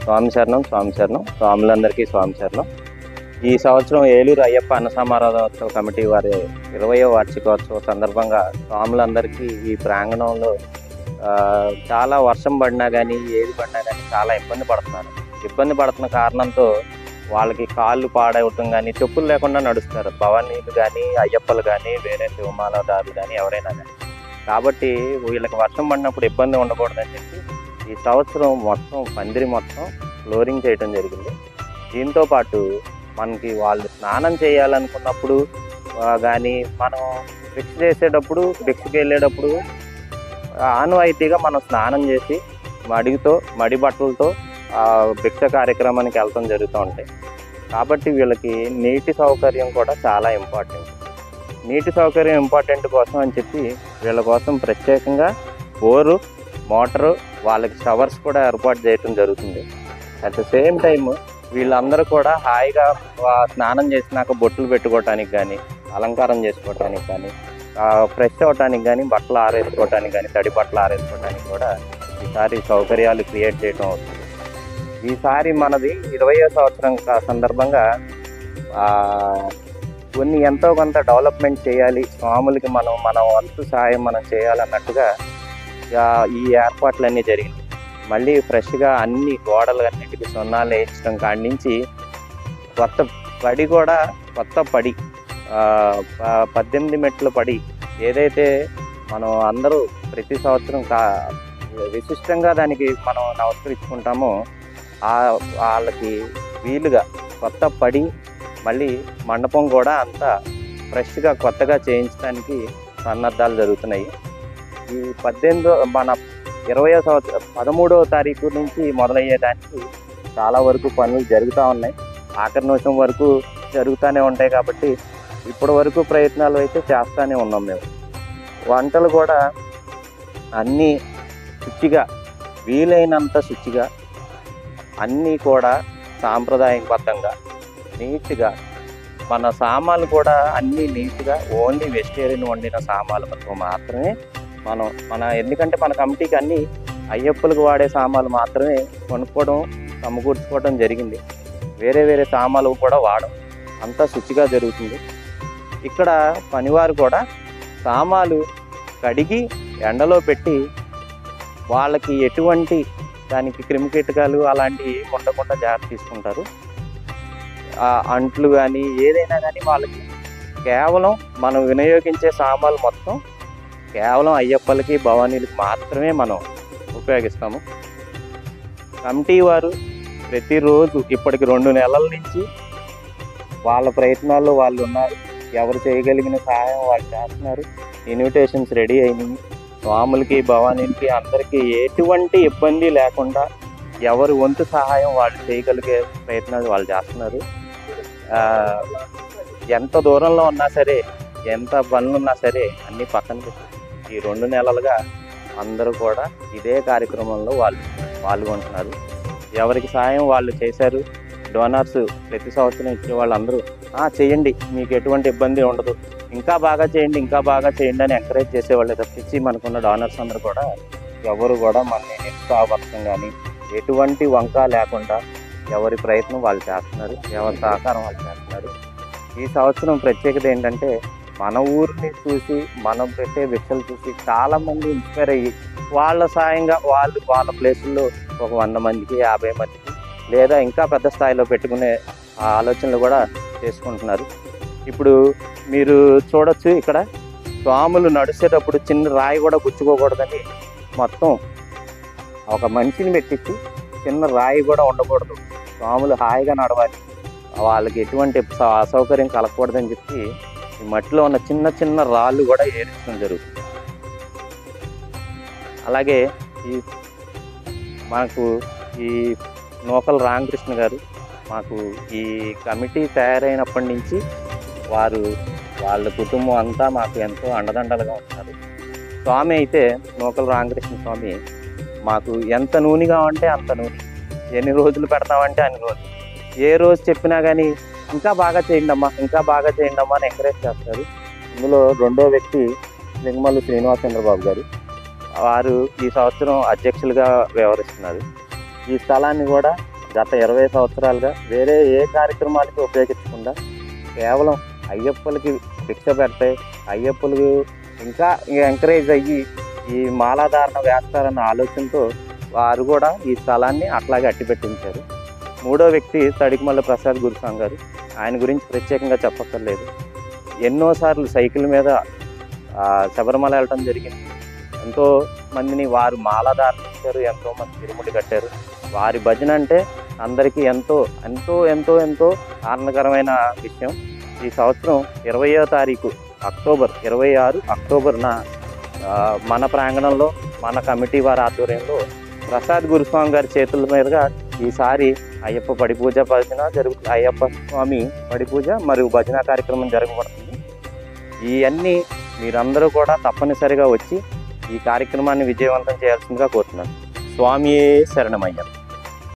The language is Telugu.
స్వామి శరణం, స్వామి శరణం. స్వాములందరికీ స్వామి శరణం. ఈ సంవత్సరం ఏలూరు అయ్యప్ప అన్న సమారాధనోత్సవ కమిటీ వారి 20వ వార్షికోత్సవ సందర్భంగా స్వాములందరికీ ఈ ప్రాంగణంలో చాలా వర్షం పడినా కానీ ఏది పడినా కానీ చాలా ఇబ్బంది పడుతున్నారు. ఇబ్బంది పడుతున్న కారణంతో వాళ్ళకి కాళ్ళు పాడవటం కానీ, చెప్పులు లేకుండా నడుస్తారు భవానీలు కానీ, అయ్యప్పలు కానీ, వేరే శివమాలదారులు కానీ, ఎవరైనా కానీ. కాబట్టి వీళ్ళకి వర్షం పడినప్పుడు ఇబ్బంది ఉండకూడదని చెప్పి ఈ సంవత్సరం మొత్తం పందిరి మొత్తం ఫ్లోరింగ్ చేయడం జరిగింది. దీంతో పాటు మనకి వాళ్ళు స్నానం చేయాలనుకున్నప్పుడు కానీ, మనం భిక్ష చేసేటప్పుడు, భిక్షకి వెళ్ళేటప్పుడు ఆనవాయితీగా మనం స్నానం చేసి మడి బట్టలతో భిక్ష కార్యక్రమానికి వెళ్ళటం జరుగుతూ ఉంటాయి. కాబట్టి వీళ్ళకి నీటి సౌకర్యం కూడా చాలా ఇంపార్టెంట్. నీటి సౌకర్యం ఇంపార్టెంట్ కోసం అని చెప్పి వీళ్ళ కోసం ప్రత్యేకంగా బోరు, మోటారు, వాళ్ళకి షవర్స్ కూడా ఏర్పాటు చేయటం జరుగుతుంది. అట్ ద సేమ్ టైం వీళ్ళందరూ కూడా హాయిగా స్నానం చేసినాక బొట్టులు పెట్టుకోవటానికి కానీ, అలంకారం చేసుకోవటానికి కానీ, ఫ్రెష్ అవటానికి కానీ, బట్టలు ఆరేసుకోవటానికి కానీ, తడి బట్టలు ఆరేసుకోవటానికి కూడా ఈసారి సౌకర్యాలు క్రియేట్ చేయడం అవుతుంది. ఈసారి మనది 20వ సంవత్సరం సందర్భంగా కొన్ని ఎంతో కొంత డెవలప్మెంట్ చేయాలి, స్వాములకి మన వంతు సాయం మనం చేయాలన్నట్టుగా ఈ ఏర్పాట్లన్నీ జరిగినాయి. మళ్ళీ ఫ్రెష్గా అన్ని గోడలు అన్నిటికీ సున్నాలు వేయించడం కాడి నుంచి కొత్త పడి 18 మెట్ల పడి ఏదైతే మనం అందరూ ప్రతి సంవత్సరం విశిష్టంగా దానికి మనం నమస్కరించుకుంటామో వాళ్ళకి వీలుగా కొత్త పడి మళ్ళీ మండపం కూడా అంతా ఫ్రెష్గా కొత్తగా చేయించడానికి సన్నద్ధాలు జరుగుతున్నాయి. ఈ 20వ సంవత్సరం 13వ తారీఖు నుంచి మొదలయ్యేదానికి చాలా వరకు పనులు జరుగుతూ ఉన్నాయి. ఆఖరి నిమిషం వరకు జరుగుతూనే ఉంటాయి. కాబట్టి ఇప్పటి వరకు ప్రయత్నాలు అయితే చేస్తూనే ఉన్నాం మేము. వంటలు కూడా అన్నీ శుచిగా, వీలైనంత శుచిగా, అన్నీ కూడా సాంప్రదాయబద్ధంగా నీట్గా, మన సామాన్లు కూడా అన్నీ నీట్గా ఓన్లీ వెజిటేరియన్ వండిన సామాన్లు మాత్రమే ఎందుకంటే మన కమిటీకి అన్నీ అయ్యప్పలకు వాడే సామాన్లు మాత్రమే కొనుక్కోవడం, సమకూర్చుకోవడం జరిగింది. వేరే సామాన్లు కూడా వాడడం, అంతా శుచిగా జరుగుతుంది. ఇక్కడ పనివారు కూడా సామాన్లు కడిగి ఎండలో పెట్టి వాళ్ళకి ఎటువంటి దానికి క్రిమికీటకాలు అలాంటివి ఉండకుండా జాగ్రత్త తీసుకుంటారు. అంట్లు కానీ ఏదైనా కానీ వాళ్ళకి కేవలం మనం వినియోగించే సామాన్లు మొత్తం కేవలం అయ్యప్పలకి, భవానీలకి మాత్రమే మనం ఉపయోగిస్తాము. కమిటీ వారు ప్రతిరోజు ఇప్పటికి 2 నెలల నుంచి వాళ్ళ ప్రయత్నాల్లో వాళ్ళు ఉన్నారు. ఎవరు చేయగలిగిన సహాయం వాళ్ళు చేస్తున్నారు. ఇన్విటేషన్స్ రెడీ అయినాయి. స్వాములకి, భవానీలకి అందరికీ ఎటువంటి ఇబ్బంది లేకుండా ఎవరు వంతు సహాయం వాళ్ళు చేయగలిగే ప్రయత్నాలు వాళ్ళు చేస్తున్నారు. ఎంత దూరంలో ఉన్నా సరే, ఎంత పనులున్నా సరే అన్నీ పక్కన పెట్టి ఈ 2 నెలలుగా అందరూ కూడా ఇదే కార్యక్రమంలో వాళ్ళు పాల్గొంటున్నారు. ఎవరికి సాయం వాళ్ళు చేశారు. డోనర్స్ ప్రతి సంవత్సరం ఇచ్చే వాళ్ళందరూ చేయండి, మీకు ఎటువంటి ఇబ్బంది ఉండదు, ఇంకా బాగా చేయండి అని ఎంకరేజ్ చేసేవాళ్ళు తప్పించి మనకున్న డోనర్స్ అందరూ కూడా ఎవరు కూడా మనని నిరుత్సాహపరచడం కానీ ఎటువంటి వంక లేకుండా ఎవరి ప్రయత్నం వాళ్ళు చేస్తున్నారు, ఎవరి సహకారం వాళ్ళు చేస్తున్నారు. ఈ సంవత్సరం ప్రత్యేకత ఏంటంటే మన ఊరిని చూసి, మనం పెట్టే భిక్షలు చూసి చాలామంది ఇన్స్పైర్ అయ్యి వాళ్ళ సాయంగా వాళ్ళ ప్లేసుల్లో ఒక 100 మందికి, 50 మందికి లేదా ఇంకా పెద్ద స్థాయిలో పెట్టుకునే ఆలోచనలు కూడా చేసుకుంటున్నారు. ఇప్పుడు మీరు చూడొచ్చు, ఇక్కడ స్వాములు నడిచేటప్పుడు చిన్న రాయి కూడా గుచ్చుకోకూడదని మొత్తం ఒక మనిషిని పెట్టించి చిన్న రాయి కూడా ఉండకూడదు, స్వాములు హాయిగా నడవాలి, వాళ్ళకి ఎటువంటి అసౌకర్యం కలగకూడదని చెప్పి ఈ మట్టిలో ఉన్న చిన్న రాళ్ళు కూడా ఏర్చడం జరుగుతుంది. అలాగే మాకు ఈ నూకల రామకృష్ణ గారు మాకు ఈ కమిటీ తయారైనప్పటి నుంచి వాళ్ళ కుటుంబం అంతా మాకు ఎంతో అండదండలుగా ఉంటారు. స్వామి అయితే నూకల రామకృష్ణ స్వామి మాకు ఎంత నూనె కావంటే అంత నూనె, ఎన్ని రోజులు పెడతామంటే అన్ని రోజులు, ఏ రోజు చెప్పినా కానీ ఇంకా బాగా చేయండి అమ్మా అని ఎంకరేజ్ చేస్తారు. ఇందులో 2వ వ్యక్తి లింగమల్లి శ్రీనివాసచంద్రబాబు గారు, వారు ఈ సంవత్సరం అధ్యక్షులుగా వ్యవహరిస్తున్నారు. ఈ స్థలాన్ని కూడా గత 20 సంవత్సరాలుగా వేరే ఏ కార్యక్రమాలకి ఉపయోగించకుండా కేవలం అయ్యప్పలకి భిక్ష పెడితే అయ్యప్పలు ఇంకా ఎంకరేజ్ అయ్యి ఈ మాలాధారణ వేస్తారన్న ఆలోచనతో వారు కూడా ఈ స్థలాన్ని అట్లాగే అట్టిపెట్టించారు. మూడో వ్యక్తి తడికిమల్ల ప్రసాద్ గురుస్వామి గారు. ఆయన గురించి ప్రత్యేకంగా చెప్పక్కర్లేదు. ఎన్నోసార్లు సైకిల్ మీద శబరిమల వెళ్ళటం జరిగింది. ఎంతో మందిని వారు మాలాధారణ ఇచ్చారు, ఎంతోమంది తిరుముడి కట్టారు. వారి భజన అంటే అందరికీ ఎంతో ఎంతో ఎంతో ఎంతో ఆనందకరమైన విషయం. ఈ సంవత్సరం 20వ తారీఖు అక్టోబర్ 26 అక్టోబర్న మన ప్రాంగణంలో మన కమిటీ వారి ఆధ్వర్యంలో ప్రసాద్ గురుస్వామి గారి చేతుల మీదుగా ఈసారి అయ్యప్ప పడి పూజ భజన జరుగుతుంది. అయ్యప్ప స్వామి పడి పూజ మరియు భజన కార్యక్రమం జరగబడుతుంది. ఇవన్నీ మీరందరూ కూడా తప్పనిసరిగా వచ్చి ఈ కార్యక్రమాన్ని విజయవంతం చేయాల్సిందిగా కోరుతున్నాను. స్వామియే శరణమయ్యప్ప.